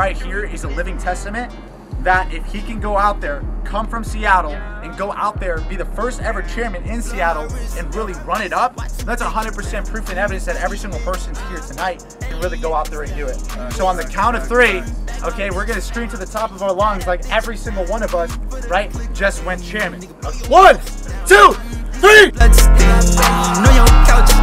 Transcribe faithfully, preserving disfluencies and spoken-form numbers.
right here is a living testament that if he can go out there, come from Seattle, and go out there, be the first ever chairman in Seattle, and really run it up, that's one hundred percent proof and evidence that every single person here tonight can really go out there and do it. So on the count of three, okay, we're gonna scream to the top of our lungs like every single one of us, right, just went chairman. One, two, three!